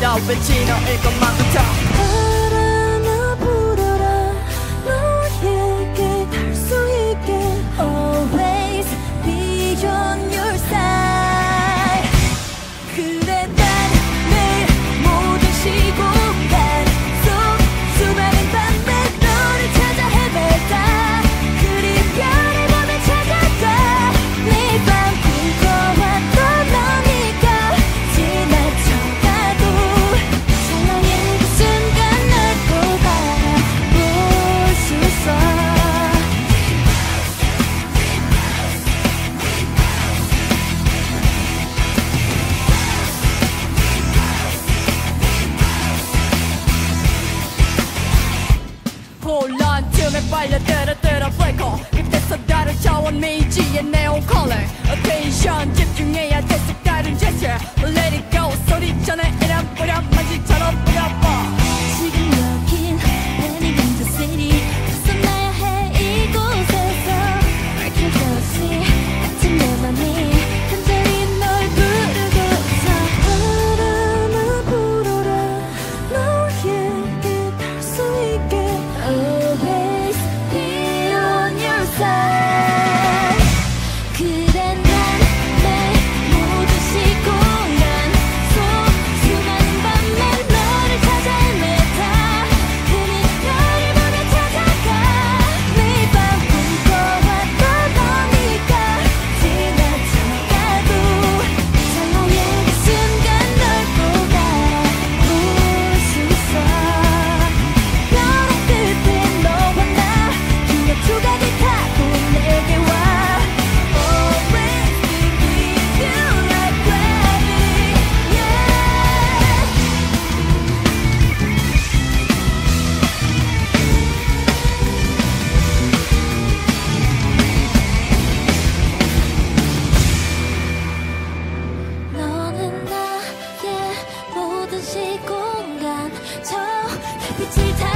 나 왠지 너일 것만 같아. 바람아 불어라 너에게 닿을 수 있게 Always be on your side. 그래 난 내 모든 시공간 속 수많은 밤에 너를 찾아 헤매다 그리 별을 보며 찾아가 매일 밤 꿈꿔왔던 너니까 지나쳐가도 찰나의 그 순간 널 꼭 알아볼 수 있어. 혼란 틈에 빨려들어 브레이커 그때서 다른 차원 메이지의 네온 컬러 Attention 집중해야 돼 색다른 제스처 Let it go 소리 전에 이름 뿌려 먼지처럼 뿌려봐. 지금 여긴 Burning in the city 벗어나야 해 이곳에서 밝혀졌지 같은 내 맘이 간절히 널 부르고 있어. 바람아 불어라 너에게 닿을 수 있게 Always be on your side. 그래 난 내 모든 시공간 속 수많은 밤에 너를 찾아 헤매다 그리 별을 보며 찾아가 매일 밤 꿈꿔왔던 너니까 지나쳐가도 찰나의 그 순간 널 꼭 알아볼 수 있어. 벼랑 끝에 너와 나 기억 조각을 타고 내게 와 Always be with you like gravity. Yeah. 너는 나의 모든 시공간 저 달빛을 타